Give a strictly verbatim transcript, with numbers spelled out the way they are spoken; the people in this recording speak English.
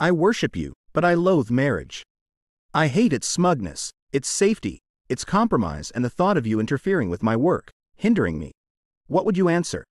I worship you, but I loathe marriage. I hate its smugness, its safety, its compromise, and the thought of you interfering with my work, hindering me. What would you answer?